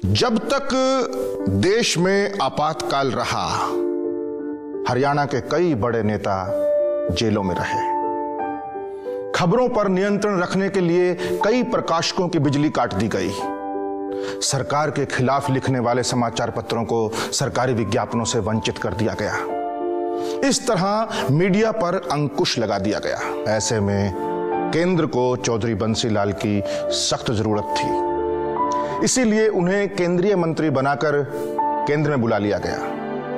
जब तक देश में आपातकाल रहा, हरियाणा के कई बड़े नेता जेलों में रहे। खबरों पर नियंत्रण रखने के लिए कई प्रकाशकों की बिजली काट दी गई। सरकार के खिलाफ लिखने वाले समाचार पत्रों को सरकारी विज्ञापनों से वंचित कर दिया गया। इस तरह मीडिया पर अंकुश लगा दिया गया। ऐसे में केंद्र को चौधरी बंसीलाल की सख्त जरूरत थी। इसीलिए उन्हें केंद्रीय मंत्री बनाकर केंद्र में बुला लिया गया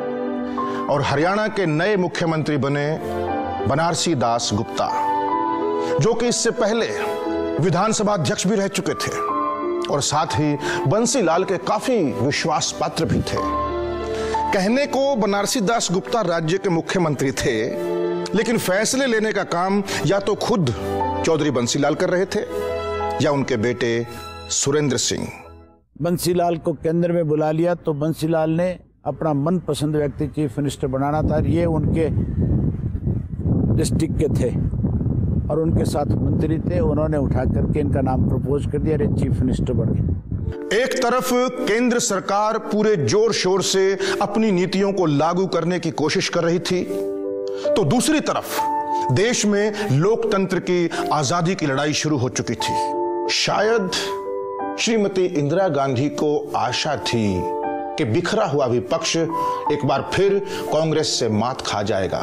और हरियाणा के नए मुख्यमंत्री बने बनारसी दास गुप्ता, जो कि इससे पहले विधानसभा अध्यक्ष भी रह चुके थे और साथ ही बंसीलाल के काफी विश्वास पात्र भी थे। कहने को बनारसी दास गुप्ता राज्य के मुख्यमंत्री थे, लेकिन फैसले लेने का काम या तो खुद चौधरी बंसीलाल कर रहे थे या उनके बेटे सुरेंद्र सिंह। बंसीलाल को केंद्र में बुला लिया तो बंसीलाल ने अपना मनपसंद व्यक्ति चीफ मिनिस्टर बनाना था। ये उनके डिस्ट्रिक्ट के थे और उनके साथ मंत्री थे। उन्होंने उठा करके इनका नाम प्रपोज कर दिया, चीफ मिनिस्टर बन गए। एक तरफ केंद्र सरकार पूरे जोर शोर से अपनी नीतियों को लागू करने की कोशिश कर रही थी, तो दूसरी तरफ देश में लोकतंत्र की आजादी की लड़ाई शुरू हो चुकी थी। शायद श्रीमती इंदिरा गांधी को आशा थी कि बिखरा हुआ विपक्ष एक बार फिर कांग्रेस से मात खा जाएगा।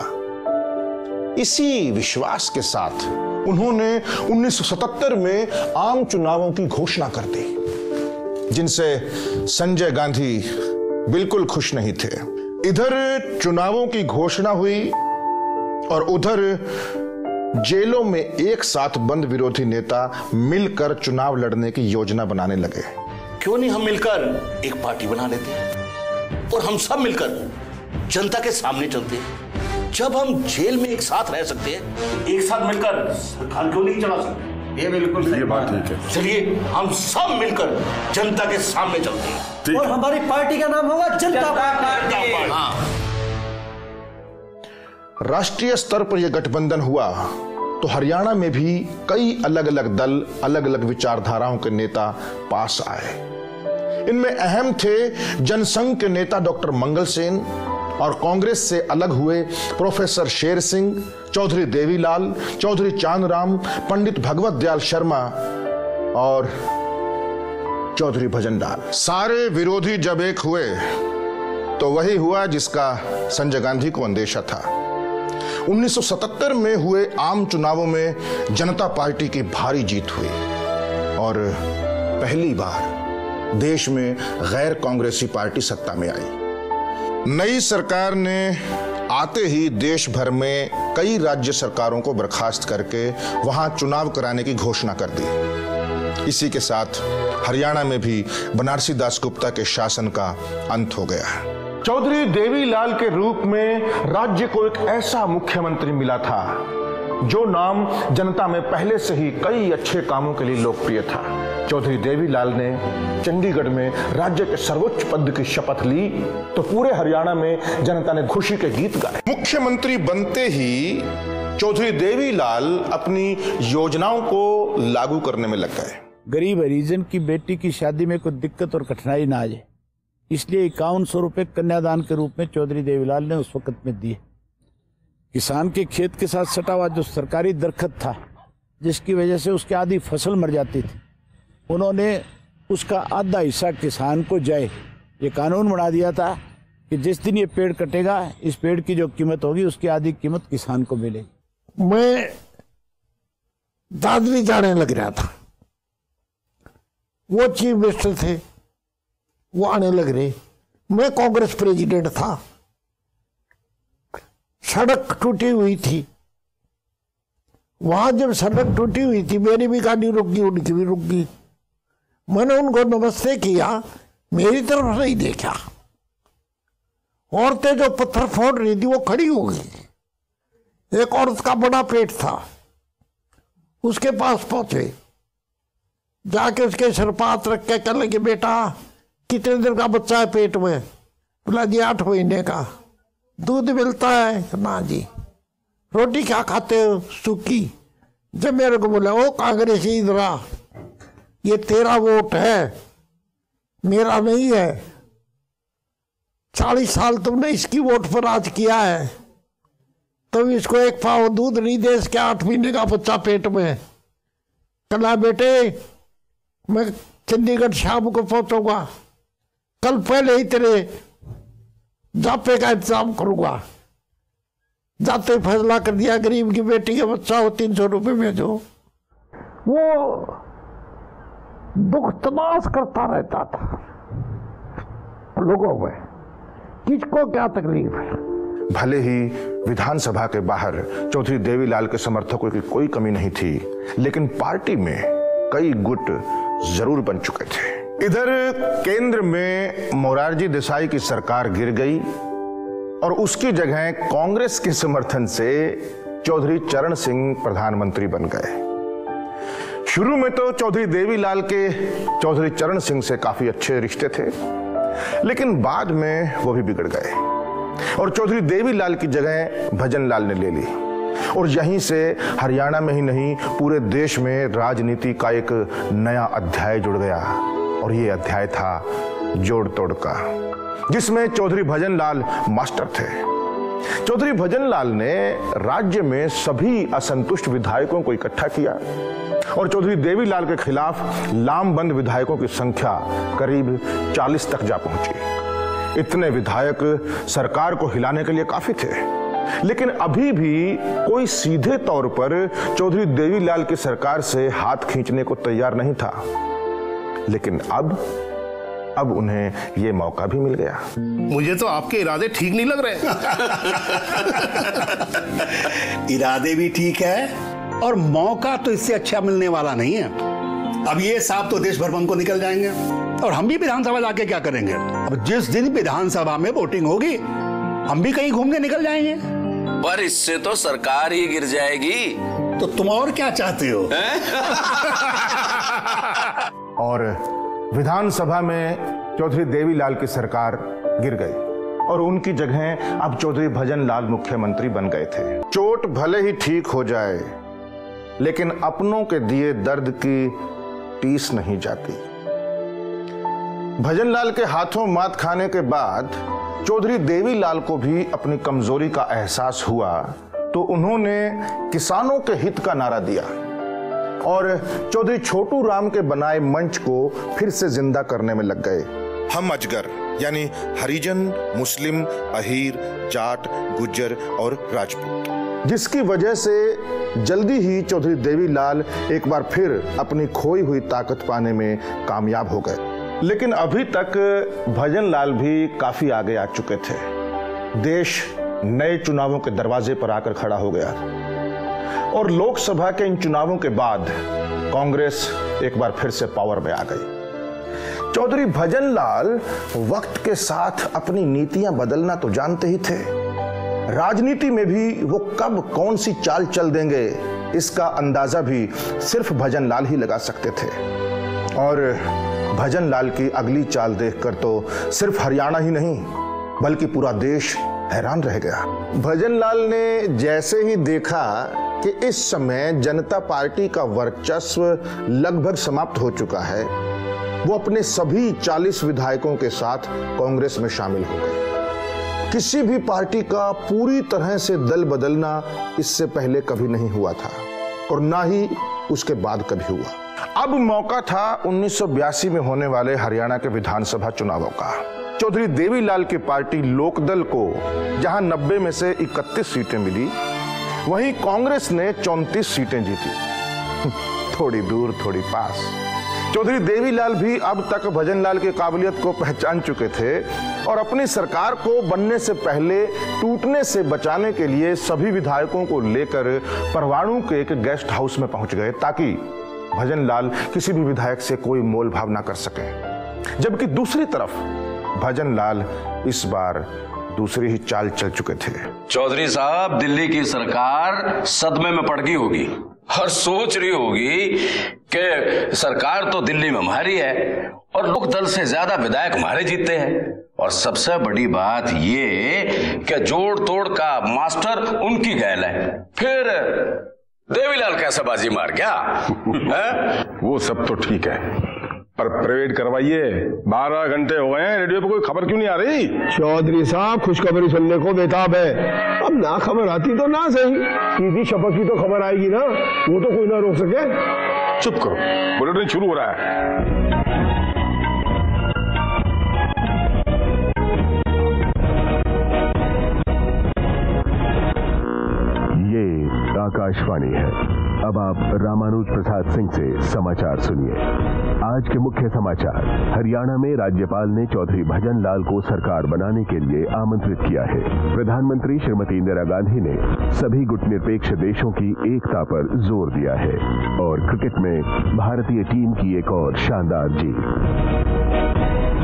इसी विश्वास के साथ उन्होंने 1977 में आम चुनावों की घोषणा कर दी, जिनसे संजय गांधी बिल्कुल खुश नहीं थे। इधर चुनावों की घोषणा हुई और उधर जेलों में एक साथ बंद विरोधी नेता मिलकर चुनाव लड़ने की योजना बनाने लगे। क्यों नहीं हम मिलकर एक पार्टी बना लेते हैं और हम सब मिलकर जनता के सामने चलते हैं। जब हम जेल में एक साथ रह सकते हैं, एक साथ मिलकर सरकार क्यों नहीं चला सकते? ये बिल्कुल सही बात है। चलिए हम सब मिलकर जनता के सामने चलते हैं और हमारी पार्टी का नाम होगा जनता पार्टी। राष्ट्रीय स्तर पर यह गठबंधन हुआ तो हरियाणा में भी कई अलग अलग दल, अलग अलग विचारधाराओं के नेता पास आए। इनमें अहम थे जनसंघ के नेता डॉक्टर मंगल सेन और कांग्रेस से अलग हुए प्रोफेसर शेर सिंह, चौधरी देवीलाल, चौधरी चांदराम, पंडित भगवत दयाल शर्मा और चौधरी भजनलाल। सारे विरोधी जब एक हुए तो वही हुआ जिसका संजय गांधी को अंदेशा था। 1977 में हुए आम चुनावों में जनता पार्टी की भारी जीत हुई और पहली बार देश में गैर कांग्रेसी पार्टी सत्ता में आई। नई सरकार ने आते ही देश भर में कई राज्य सरकारों को बर्खास्त करके वहां चुनाव कराने की घोषणा कर दी। इसी के साथ हरियाणा में भी बनारसी दास गुप्ता के शासन का अंत हो गया। चौधरी देवीलाल के रूप में राज्य को एक ऐसा मुख्यमंत्री मिला था जो नाम जनता में पहले से ही कई अच्छे कामों के लिए लोकप्रिय था। चौधरी देवीलाल ने चंडीगढ़ में राज्य के सर्वोच्च पद की शपथ ली तो पूरे हरियाणा में जनता ने खुशी के गीत गाए। मुख्यमंत्री बनते ही चौधरी देवीलाल अपनी योजनाओं को लागू करने में लग गए। गरीब हरिजन की बेटी की शादी में कोई दिक्कत और कठिनाई ना आ जाए, इसलिए 5100 रुपए कन्यादान के रूप में चौधरी देवीलाल ने उस वक्त में दिए। किसान के खेत के साथ सटा हुआ जो सरकारी दरखत था, जिसकी वजह से उसकी आधी फसल मर जाती थी, उन्होंने उसका आधा हिस्सा किसान को जाए। ये कानून बना दिया था कि जिस दिन ये पेड़ कटेगा, इस पेड़ की जो कीमत होगी उसकी आधी कीमत किसान को मिलेगी। मैं दादरी जाने लग रहा था, वो चीफ मिनिस्टर थे, वो आने लग रहे। मैं कांग्रेस प्रेसिडेंट था। सड़क टूटी हुई थी। वहां जब सड़क टूटी हुई थी, मेरी भी गाड़ी रुक गई, उनकी भी रुक गई। मैंने उनको नमस्ते किया, मेरी तरफ नहीं देखा। औरतें जो पत्थर फोड़ रही थी वो खड़ी हो गई। एक औरत का बड़ा पेट था, उसके पास पहुंचे, जाके उसके सिर पर हाथ रख के कहने लगे, बेटा कितने दिन का बच्चा है पेट में? बोला जी 8 महीने का। दूध मिलता है? ना जी। रोटी क्या खाते हो? सूखी। जब मेरे को बोला, ओ कांग्रेसी इधर, ये तेरा वोट है, मेरा नहीं है। 40 साल तुमने इसकी वोट पर राज किया है, तुम इसको एक पाव दूध नहीं दे, इसके 8 महीने का बच्चा पेट में। कल बेटे मैं चंडीगढ़ शाम को पहुंचूंगा, कल पहले ही तेरे जापे का इंतजाम करूंगा। जाते फैसला कर दिया, गरीब की बेटी के बच्चा हो 300 रुपये भेजो। वो दुख तलाश करता रहता था लोगों में, किसको क्या तकलीफ है। भले ही विधानसभा के बाहर चौधरी देवीलाल के समर्थकों की कोई कमी नहीं थी, लेकिन पार्टी में कई गुट जरूर बन चुके थे। इधर केंद्र में मोरारजी देसाई की सरकार गिर गई और उसकी जगह कांग्रेस के समर्थन से चौधरी चरण सिंह प्रधानमंत्री बन गए। शुरू में तो चौधरी देवीलाल के चौधरी चरण सिंह से काफी अच्छे रिश्ते थे, लेकिन बाद में वो भी बिगड़ गए और चौधरी देवीलाल की जगह भजनलाल ने ले ली। और यहीं से हरियाणा में ही नहीं, पूरे देश में राजनीति का एक नया अध्याय जुड़ गया। और ये अध्याय था जोड़ तोड़ का, जिसमें चौधरी भजनलाल मास्टर थे। चौधरी भजनलाल ने राज्य में सभी असंतुष्ट विधायकों को इकट्ठा किया और चौधरी देवीलाल के खिलाफ लामबंद विधायकों की संख्या करीब 40 तक जा पहुंची। इतने विधायक सरकार को हिलाने के लिए काफी थे, लेकिन अभी भी कोई सीधे तौर पर चौधरी देवीलाल की सरकार से हाथ खींचने को तैयार नहीं था। लेकिन अब उन्हें यह मौका भी मिल गया। मुझे तो आपके इरादे ठीक नहीं लग रहे। इरादे भी ठीक है और मौका तो इससे अच्छा मिलने वाला नहीं है। अब ये साहब तो देश भर को निकल जाएंगे और हम भी विधानसभा जाके क्या करेंगे। अब जिस दिन विधानसभा में वोटिंग होगी हम भी कहीं घूम के निकल जाएंगे। पर इससे तो सरकार ही गिर जाएगी। तो तुम और क्या चाहते हो? और विधानसभा में चौधरी देवीलाल की सरकार गिर गई और उनकी जगह अब चौधरी भजनलाल मुख्यमंत्री बन गए थे। चोट भले ही ठीक हो जाए, लेकिन अपनों के दिए दर्द की टीस नहीं जाती। भजनलाल के हाथों मात खाने के बाद चौधरी देवीलाल को भी अपनी कमजोरी का एहसास हुआ, तो उन्होंने किसानों के हित का नारा दिया और चौधरी छोटू राम के बनाए मंच को फिर से जिंदा करने में लग गए। हम अजगर यानी हरिजन, मुस्लिम, अहीर, जाट, गुज्जर और राजपूत, जिसकी वजह से जल्दी ही चौधरी देवीलाल एक बार फिर अपनी खोई हुई ताकत पाने में कामयाब हो गए। लेकिन अभी तक भजनलाल भी काफी आगे आ चुके थे। देश नए चुनावों के दरवाजे पर आकर खड़ा हो गया और लोकसभा के इन चुनावों के बाद कांग्रेस एक बार फिर से पावर में आ गई। चौधरी भजनलाल वक्त के साथ अपनी नीतियां बदलना तो जानते ही थे, राजनीति में भी वो कब कौन सी चाल चल देंगे इसका अंदाजा भी सिर्फ भजनलाल ही लगा सकते थे। और भजनलाल की अगली चाल देखकर तो सिर्फ हरियाणा ही नहीं बल्कि पूरा देश हैरान रह गया। भजनलाल ने जैसे ही देखा कि इस समय जनता पार्टी का वर्चस्व लगभग समाप्त हो चुका है, वो अपने सभी 40 विधायकों के साथ कांग्रेस में शामिल हो गए। किसी भी पार्टी का पूरी तरह से दल बदलना इससे पहले कभी नहीं हुआ था और ना ही उसके बाद कभी हुआ। अब मौका था 1982 में होने वाले हरियाणा के विधानसभा चुनावों का। चौधरी देवीलाल की पार्टी लोकदल को जहां 90 में से 31 सीटें मिली, वहीं कांग्रेस ने 34 सीटें जीती। थोड़ी दूर थोड़ी पास। चौधरी देवीलाल भी अब तक भजनलाल की काबिलियत को पहचान चुके थे और अपनी सरकार को बनने से पहले टूटने से बचाने के लिए सभी विधायकों को लेकर परवाणु के एक गेस्ट हाउस में पहुंच गए, ताकि भजनलाल किसी भी विधायक से कोई मोल भाव ना कर सके। जबकि दूसरी तरफ भजनलाल इस बार दूसरी ही चाल चल चुके थे। चौधरी साहब, दिल्ली की सरकार सदमे में पड़ गई होगी और सोच रही होगी कि सरकार तो दिल्ली में हमारी है और लोक दल से ज्यादा विधायक हमारे जीतते हैं। और सबसे बड़ी बात ये कि जोड़ तोड़ का मास्टर उनकी गैल है, फिर देवीलाल कैसे बाजी मार गया? वो सब तो ठीक है, पर प्राइवेट करवाइए। 12 घंटे हो गए हैं, रेडियो पे कोई खबर क्यों नहीं आ रही? चौधरी साहब खुशखबरी सुनने को बेताब है। अब ना खबर आती तो ना सही, सीधी शपथ की तो खबर आएगी ना, वो तो कोई ना रोक सके। चुप करो, बुलेटिन शुरू हो रहा है। आकाशवाणी है। अब आप रामानुज प्रसाद सिंह से समाचार सुनिए। आज के मुख्य समाचार। हरियाणा में राज्यपाल ने चौधरी भजन लाल को सरकार बनाने के लिए आमंत्रित किया है। प्रधानमंत्री श्रीमती इंदिरा गांधी ने सभी गुटनिरपेक्ष देशों की एकता पर जोर दिया है। और क्रिकेट में भारतीय टीम की एक और शानदार जीत।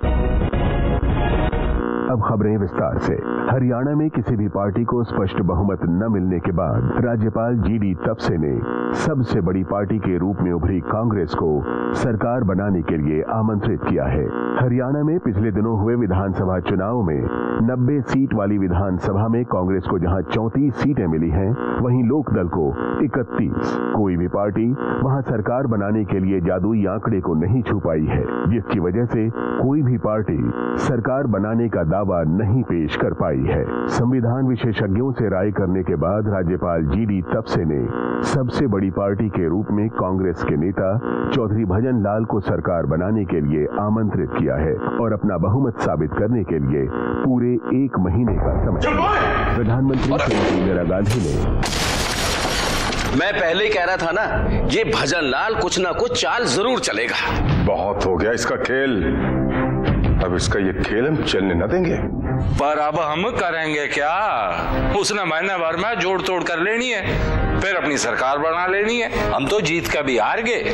अब खबरें विस्तार से। हरियाणा में किसी भी पार्टी को स्पष्ट बहुमत न मिलने के बाद राज्यपाल जीडी तपसे ने सबसे बड़ी पार्टी के रूप में उभरी कांग्रेस को सरकार बनाने के लिए आमंत्रित किया है। हरियाणा में पिछले दिनों हुए विधानसभा चुनाव में 90 सीट वाली विधानसभा में कांग्रेस को जहां 34 सीटें मिली हैं, वहीं लोकदल को 31। कोई भी पार्टी वहां सरकार बनाने के लिए जादुई आंकड़े को नहीं छू पाई है, जिसकी वजह से कोई भी पार्टी सरकार बनाने का दावा नहीं पेश कर पाई है। संविधान विशेषज्ञों से राय करने के बाद राज्यपाल जीडी तपसे ने सबसे बड़ी पार्टी के रूप में कांग्रेस के नेता चौधरी भजन लाल को सरकार बनाने के लिए आमंत्रित किया है और अपना बहुमत साबित करने के लिए पूरे 1 महीने का समय। प्रधानमंत्री श्रीमती इंदिरा गांधी ने मैं पहले ही कह रहा था ना, ये भजन लाल कुछ ना कुछ चाल जरूर चलेगा। बहुत हो गया इसका खेल, अब इसका ये खेल हम चलने न देंगे। पर अब हम करेंगे क्या? उसने महीने भर में जोड़ तोड़ कर लेनी है, फिर अपनी सरकार बना लेनी है। हम तो जीत कर भी हार गए।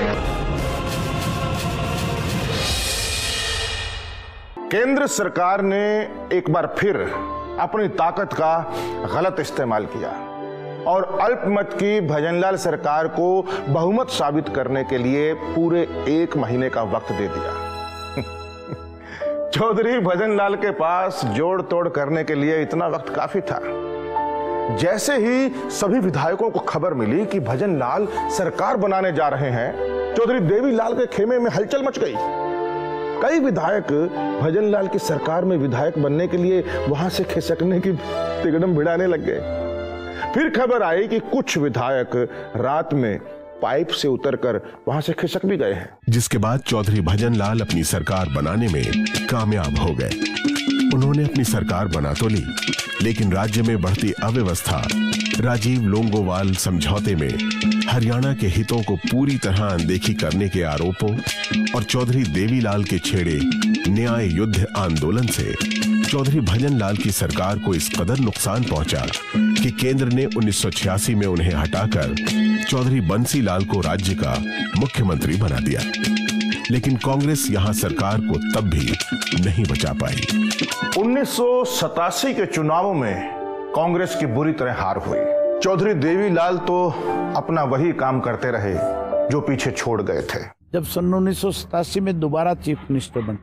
केंद्र सरकार ने एक बार फिर अपनी ताकत का गलत इस्तेमाल किया और अल्पमत की भजनलाल सरकार को बहुमत साबित करने के लिए पूरे 1 महीने का वक्त दे दिया। चौधरी भजनलाल के पास जोड़ तोड़ करने के लिए इतना वक्त काफी था। जैसे ही सभी विधायकों को खबर मिली कि भजनलाल सरकार बनाने जा रहे हैं, चौधरी देवीलाल के खेमे में हलचल मच गई। कई विधायक भजनलाल की सरकार में विधायक बनने के लिए वहां से खिसकने की तिगड़म भिड़ाने लग गए। फिर खबर आई कि कुछ विधायक रात में पाइप से उतरकर वहां से खिसक भी गए हैं। जिसके बाद चौधरी भजन लाल अपनी सरकार बनाने में कामयाब हो गए। उन्होंने अपनी सरकार बना तो ली, लेकिन राज्य में बढ़ती अव्यवस्था, राजीव लोंगोवाल समझौते में हरियाणा के हितों को पूरी तरह अनदेखी करने के आरोपों और चौधरी देवीलाल के छेड़े न्याय युद्ध आंदोलन से चौधरी भजन लाल की सरकार को इस कदर नुकसान पहुंचा कि केंद्र ने 1986 में उन्हें हटाकर चौधरी बंसी लाल को राज्य का मुख्यमंत्री बना दिया। लेकिन कांग्रेस यहां सरकार को तब भी नहीं बचा पाई। 1987 के चुनावों में कांग्रेस की बुरी तरह हार हुई। चौधरी देवीलाल तो अपना वही काम करते रहे जो पीछे छोड़ गए थे। जब सन 1987 में दोबारा चीफ मिनिस्टर बने,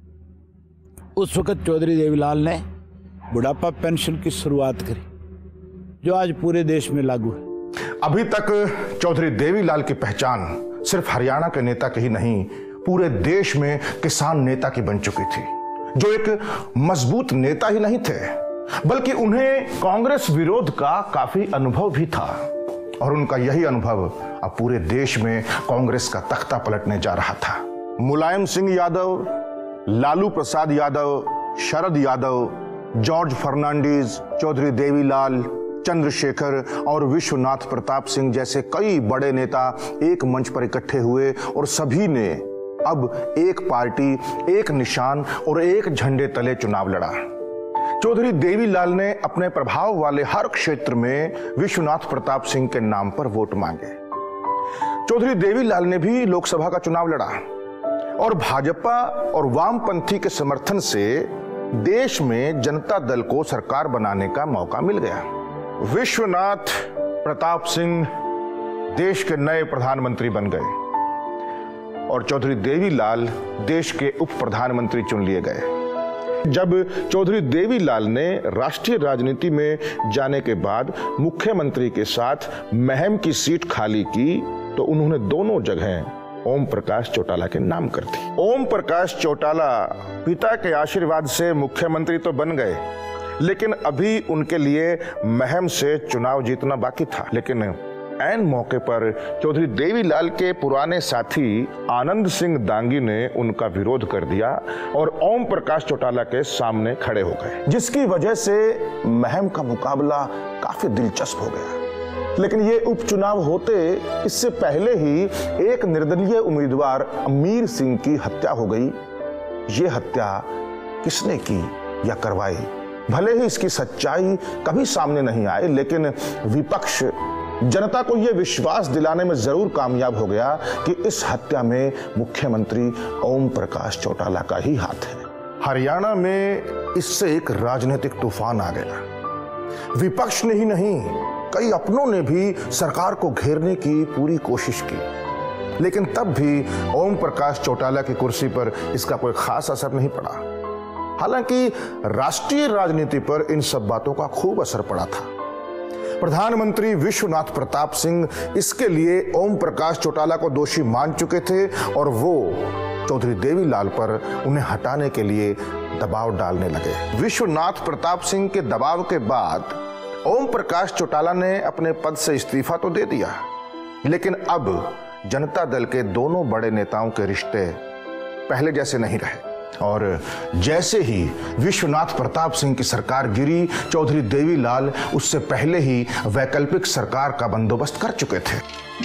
उस वक्त चौधरी देवीलाल ने बुढ़ापा पेंशन की शुरुआत करी, जो आज पूरे देश में लागू है। अभी तक चौधरी देवीलाल की पहचान सिर्फ हरियाणा के नेता की ही नहीं, पूरे देश में किसान नेता की बन चुकी थी, जो एक मजबूत नेता ही नहीं थे, बल्कि उन्हें कांग्रेस विरोध का काफी अनुभव भी था। और उनका यही अनुभव अब पूरे देश में कांग्रेस का तख्ता पलटने जा रहा था। मुलायम सिंह यादव, लालू प्रसाद यादव, शरद यादव, जॉर्ज फर्नांडीज, चौधरी देवीलाल, चंद्रशेखर और विश्वनाथ प्रताप सिंह जैसे कई बड़े नेता एक मंच पर इकट्ठे हुए और सभी ने अब एक पार्टी, एक निशान और एक झंडे तले चुनाव लड़ा। चौधरी देवीलाल ने अपने प्रभाव वाले हर क्षेत्र में विश्वनाथ प्रताप सिंह के नाम पर वोट मांगे। चौधरी देवीलाल ने भी लोकसभा का चुनाव लड़ा और भाजपा और वामपंथी के समर्थन से देश में जनता दल को सरकार बनाने का मौका मिल गया। विश्वनाथ प्रताप सिंह देश के नए प्रधानमंत्री बन गए और चौधरी देवीलाल देश के उप प्रधानमंत्री चुन लिए गए। जब चौधरी देवीलाल ने राष्ट्रीय राजनीति में जाने के बाद मुख्यमंत्री के साथ महम की सीट खाली की, तो उन्होंने दोनों जगह ओम प्रकाश चौटाला के नाम कर दी। ओम प्रकाश चौटाला पिता के आशीर्वाद से मुख्यमंत्री तो बन गए, लेकिन अभी उनके लिए महम से चुनाव जीतना बाकी था। लेकिन ऐन मौके पर चौधरी देवीलाल के पुराने साथी आनंद सिंह दांगी ने उनका विरोध कर दिया और ओम प्रकाश चौटाला के सामने खड़े हो गए, जिसकी वजह से महम का मुकाबला काफी दिलचस्प हो गया। लेकिन ये उपचुनाव होते इससे पहले ही एक निर्दलीय उम्मीदवार अमीर सिंह की हत्या हो गई। ये हत्या किसने की या करवाई, भले ही इसकी सच्चाई कभी सामने नहीं आई, लेकिन विपक्ष जनता को यह विश्वास दिलाने में जरूर कामयाब हो गया कि इस हत्या में मुख्यमंत्री ओम प्रकाश चौटाला का ही हाथ है। हरियाणा में इससे एक राजनीतिक तूफान आ गया। विपक्ष ने ही नहीं, कई अपनों ने भी सरकार को घेरने की पूरी कोशिश की, लेकिन तब भी ओम प्रकाश चौटाला की कुर्सी पर इसका कोई खास असर नहीं पड़ा। हालांकि राष्ट्रीय राजनीति पर इन सब बातों का खूब असर पड़ा था। प्रधानमंत्री विश्वनाथ प्रताप सिंह इसके लिए ओम प्रकाश चौटाला को दोषी मान चुके थे और वो चौधरी देवीलाल पर उन्हें हटाने के लिए दबाव डालने लगे। विश्वनाथ प्रताप सिंह के दबाव के बाद ओम प्रकाश चौटाला ने अपने पद से इस्तीफा तो दे दिया, लेकिन अब जनता दल के दोनों बड़े नेताओं के रिश्ते पहले जैसे नहीं रहे और जैसे ही विश्वनाथ प्रताप सिंह की सरकार गिरी, चौधरी देवीलाल उससे पहले ही वैकल्पिक सरकार का बंदोबस्त कर चुके थे।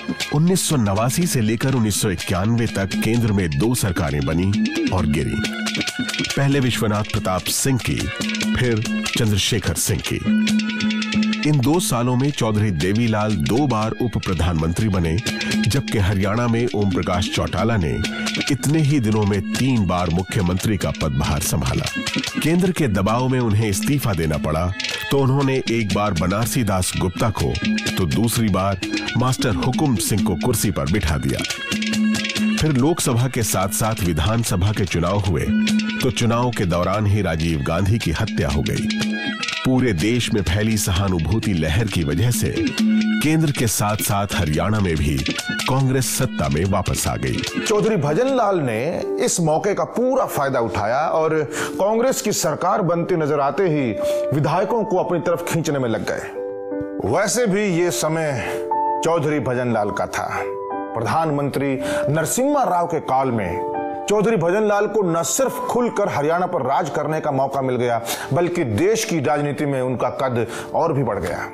1989 से लेकर 1991 तक केंद्र में 2 सरकारें बनी और गिरी। पहले विश्वनाथ प्रताप सिंह की, फिर चंद्रशेखर सिंह की। इन 2 सालों में चौधरी देवीलाल 2 बार उप प्रधानमंत्री बने, जबकि हरियाणा में ओम प्रकाश चौटाला ने इतने ही दिनों में 3 बार मुख्यमंत्री का पदभार संभाला। केंद्र के दबाव में उन्हें इस्तीफा देना पड़ा तो उन्होंने एक बार बनारसी दास गुप्ता को तो दूसरी बार मास्टर हुकुम सिंह को कुर्सी पर बिठा दिया। फिर लोकसभा के साथ साथ विधानसभा के चुनाव हुए तो चुनाव के दौरान ही राजीव गांधी की हत्या हो गई। पूरे देश में फैली सहानुभूति लहर की वजह से केंद्र के साथ साथ हरियाणा में भी कांग्रेस सत्ता में वापस आ गई। चौधरी भजनलाल ने इस मौके का पूरा फायदा उठाया और कांग्रेस की सरकार बनती नजर आते ही विधायकों को अपनी तरफ खींचने में लग गए। वैसे भी ये समय चौधरी भजनलाल का था। प्रधानमंत्री नरसिम्हा राव के काल में चौधरी भजनलाल को न सिर्फ खुलकर हरियाणा पर राज करने का मौका मिल गया, बल्कि देश की राजनीति में उनका कद और भी बढ़ गया।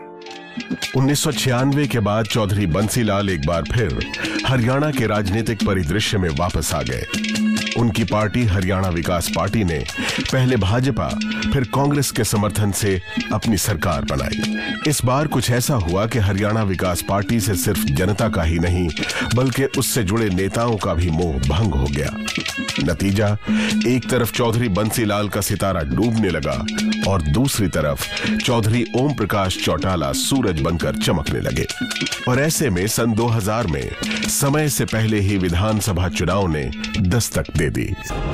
1996 के बाद चौधरी बंसीलाल एक बार फिर हरियाणा के राजनीतिक परिदृश्य में वापस आ गए। उनकी पार्टी हरियाणा विकास पार्टी ने पहले भाजपा फिर कांग्रेस के समर्थन से अपनी सरकार बनाई। इस बार कुछ ऐसा हुआ कि हरियाणा विकास पार्टी से सिर्फ जनता का ही नहीं बल्कि उससे जुड़े नेताओं का भी मोह भंग हो गया। नतीजा, एक तरफ चौधरी बंसीलाल का सितारा डूबने लगा और दूसरी तरफ चौधरी ओम प्रकाश चौटाला सूरज बनकर चमकने लगे। और ऐसे में सन 2000 में समय से पहले ही विधानसभा चुनाव ने दस्तक दे दी।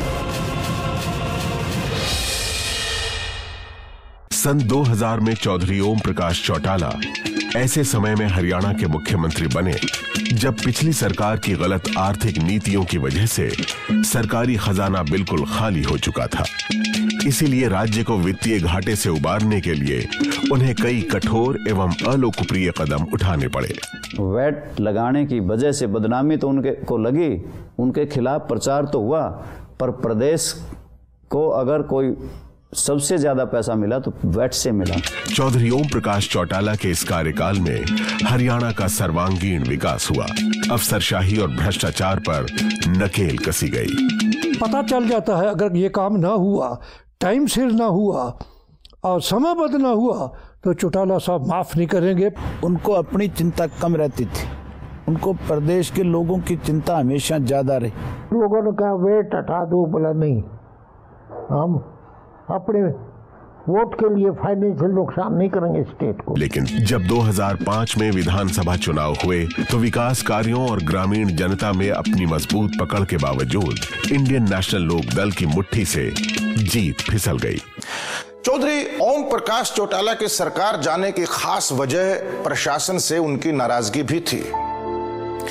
सन 2000 में चौधरी ओम प्रकाश चौटाला ऐसे समय में हरियाणा के मुख्यमंत्री बने जब पिछली सरकार की गलत आर्थिक नीतियों की वजह से सरकारी खजाना बिल्कुल खाली हो चुका था। इसीलिए राज्य को वित्तीय घाटे से उबारने के लिए उन्हें कई कठोर एवं अलोकप्रिय कदम उठाने पड़े। वैट लगाने की वजह से बदनामी तो उनके को लगी, उनके खिलाफ प्रचार तो हुआ, पर प्रदेश को अगर कोई सबसे ज्यादा पैसा मिला तो वैट से मिला। चौधरी ओम प्रकाश चौटाला के इस कार्यकाल में हरियाणा का सर्वांगीण विकास हुआ। अफसरशाही और भ्रष्टाचार पर नकेल कसी गई। पता चल जाता है अगर ये काम ना हुआ, टाइम सिर ना हुआ और समयबद्ध ना हुआ तो चौटाला साहब माफ नहीं करेंगे। उनको अपनी चिंता कम रहती थी, उनको प्रदेश के लोगों की चिंता हमेशा ज्यादा रही। लोगों ने कहा वेट हटा दो, बोला नहीं, हम अपने वोट के लिए फाइनेंशियल नुकसान नहीं करेंगे स्टेट को। लेकिन जब 2005 में विधानसभा चुनाव हुए तो विकास कार्यों और ग्रामीण जनता में अपनी मजबूत पकड़ के बावजूद इंडियन नेशनल लोक दल की मुट्ठी से जीत फिसल गई। चौधरी ओम प्रकाश चौटाला की सरकार जाने की खास वजह प्रशासन से उनकी नाराजगी भी थी।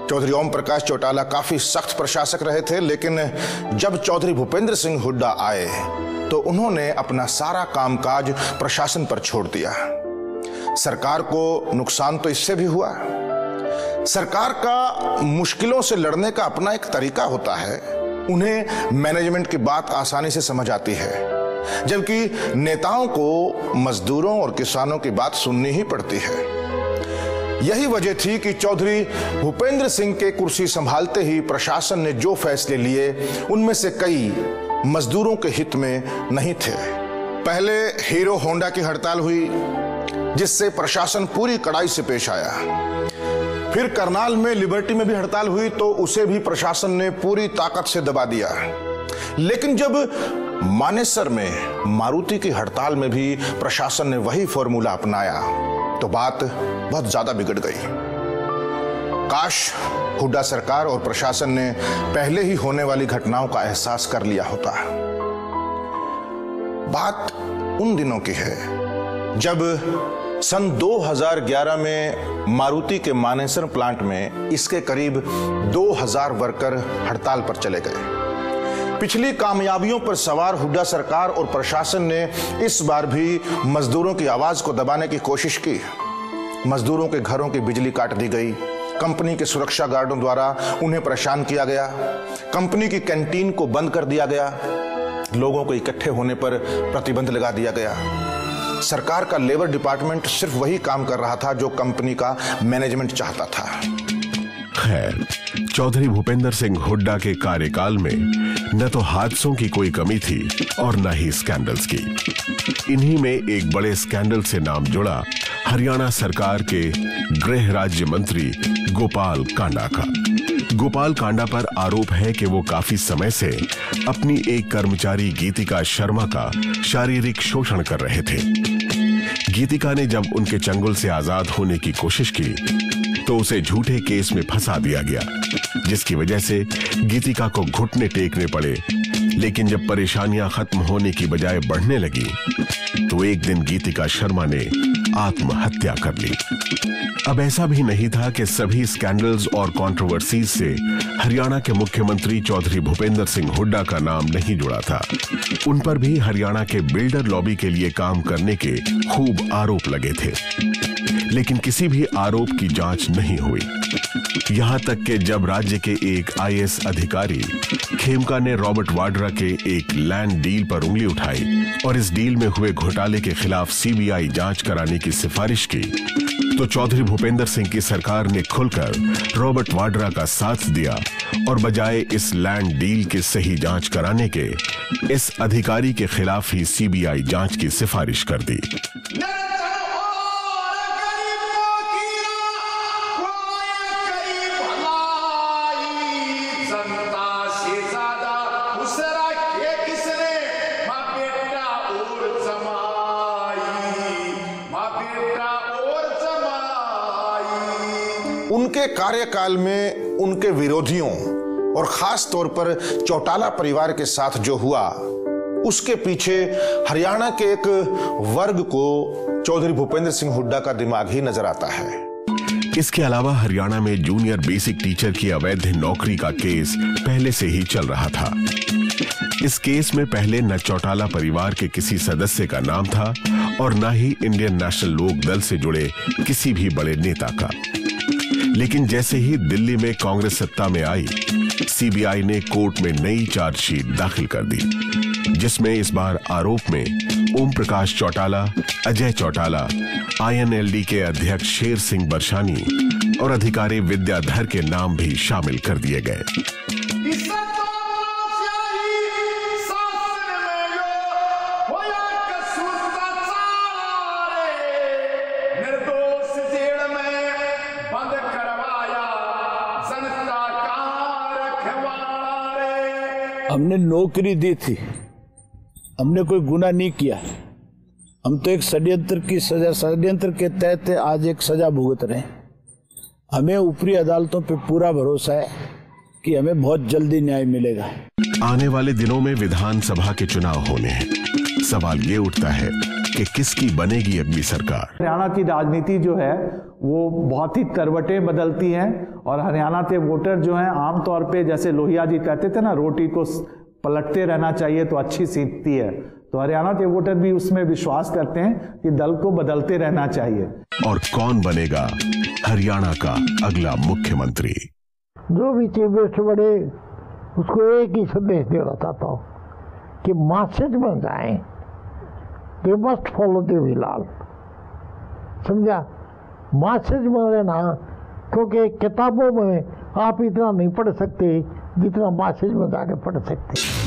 चौधरी ओम प्रकाश चौटाला काफी सख्त प्रशासक रहे थे, लेकिन जब चौधरी भूपेंद्र सिंह हुड्डा आए तो उन्होंने अपना सारा कामकाज प्रशासन पर छोड़ दिया। सरकार को नुकसान तो इससे भी हुआ। सरकार का मुश्किलों से लड़ने का अपना एक तरीका होता है, उन्हें मैनेजमेंट की बात आसानी से समझ आती है, जबकि नेताओं को मजदूरों और किसानों की बात सुननी ही पड़ती है। यही वजह थी कि चौधरी भूपेंद्र सिंह के कुर्सी संभालते ही प्रशासन ने जो फैसले लिए उनमें से कई मजदूरों के हित में नहीं थे। पहले हीरो होंडा की हड़ताल हुई, जिससे प्रशासन पूरी कड़ाई से पेश आया। फिर करनाल में लिबर्टी में भी हड़ताल हुई तो उसे भी प्रशासन ने पूरी ताकत से दबा दिया। लेकिन जब मानेसर में मारुति की हड़ताल में भी प्रशासन ने वही फॉर्मूला अपनाया तो बात बहुत ज्यादा बिगड़ गई। काश हुड्डा सरकार और प्रशासन ने पहले ही होने वाली घटनाओं का एहसास कर लिया होता। बात उन दिनों की है जब सन 2011 में मारुति के मानेसर प्लांट में इसके करीब 2000 वर्कर हड़ताल पर चले गए। पिछली कामयाबियों पर सवार हुड्डा सरकार और प्रशासन ने इस बार भी मजदूरों की आवाज को दबाने की कोशिश की। मजदूरों के घरों की बिजली काट दी गई, कंपनी के सुरक्षा गार्डों द्वारा उन्हें परेशान किया गया, कंपनी की कैंटीन को बंद कर दिया गया, लोगों को इकट्ठे होने पर प्रतिबंध लगा दिया गया। सरकार का लेबर डिपार्टमेंट सिर्फ वही काम कर रहा था जो कंपनी का मैनेजमेंट चाहता था। खैर, चौधरी भूपेंद्र सिंह हुड्डा के कार्यकाल में न तो हादसों की कोई कमी थी और न ही स्कैंडल्स की। इन्हीं में एक बड़े स्कैंडल से नाम जुड़ा हरियाणा सरकार के गृह राज्य मंत्री गोपाल कांडा का। गोपाल कांडा पर आरोप है कि वो काफी समय से अपनी एक कर्मचारी गीतिका शर्मा का शारीरिक शोषण कर रहे थे। गीतिका ने जब उनके चंगुल से आजाद होने की कोशिश की तो उसे झूठे केस में फंसा दिया गया, जिसकी वजह से गीतिका को घुटने टेकने पड़े। लेकिन जब परेशानियां खत्म होने की बजाय बढ़ने लगी तो एक दिन गीतिका शर्मा ने आत्महत्या कर ली। अब ऐसा भी नहीं था कि सभी स्कैंडल्स और कंट्रोवर्सीज से हरियाणा के मुख्यमंत्री चौधरी भूपेंद्र सिंह हुड्डा का नाम नहीं जुड़ा था। उन पर भी हरियाणा के बिल्डर लॉबी के लिए काम करने के खूब आरोप लगे थे, लेकिन किसी भी आरोप की जांच नहीं हुई। यहां तक कि जब राज्य के एक आईएएस अधिकारी खेमका ने रॉबर्ट वाड्रा के एक लैंड डील पर उंगली उठाई और इस डील में हुए घोटाले के खिलाफ सीबीआई जांच कराने की सिफारिश की, तो चौधरी भूपेंद्र सिंह की सरकार ने खुलकर रॉबर्ट वाड्रा का साथ दिया और बजाय इस लैंड डील की सही जांच कराने के इस अधिकारी के खिलाफ ही सीबीआई जांच की सिफारिश कर दी। उनके कार्यकाल में उनके विरोधियों और खास तौर पर चौटाला परिवार के साथ जो हुआ उसके पीछे हरियाणा के एक वर्ग को चौधरी भूपेंद्र सिंह हुड्डा का दिमाग ही नजर आता है। इसके अलावा हरियाणा में जूनियर बेसिक टीचर की अवैध नौकरी का केस पहले से ही चल रहा था। इस केस में पहले न चौटाला परिवार के किसी सदस्य का नाम था और न ही इंडियन नेशनल लोक दल से जुड़े किसी भी बड़े नेता का। लेकिन जैसे ही दिल्ली में कांग्रेस सत्ता में आई, सीबीआई ने कोर्ट में नई चार्जशीट दाखिल कर दी, जिसमें इस बार आरोप में ओम प्रकाश चौटाला, अजय चौटाला, आईएनएलडी के अध्यक्ष शेर सिंह बरशानी और अधिकारी विद्याधर के नाम भी शामिल कर दिए गए। हमने नौकरी दी थी, हमने कोई गुनाह नहीं किया। हम तो एक षड्यंत्र की सजा, षड्यंत्र के तहत आज एक सजा भुगत रहे हैं। हमें ऊपरी अदालतों पे पूरा भरोसा है कि हमें बहुत जल्दी न्याय मिलेगा। आने वाले दिनों में विधानसभा के चुनाव होने हैं। सवाल ये उठता है कि किसकी बनेगी अगली सरकार। हरियाणा की राजनीति जो है वो बहुत ही करवटें बदलती हैं और हरियाणा के वोटर जो हैं आमतौर पे, जैसे लोहिया जी कहते थे ना, रोटी को पलटते रहना चाहिए तो अच्छी सीखती है, तो हरियाणा के वोटर भी उसमें विश्वास करते हैं कि दल को बदलते रहना चाहिए। और कौन बनेगा हरियाणा का अगला मुख्यमंत्री? जो भी चीफ मिनिस्टर बने उसको एक ही संदेश देना चाहता हूँ कि मैसेज बन जाए, दे मस्ट फॉलो देवीलाल, समझा? मैसेज बन लेना, क्योंकि किताबों में आप इतना नहीं पढ़ सकते जितना मैसेज में जाके पढ़ सकते।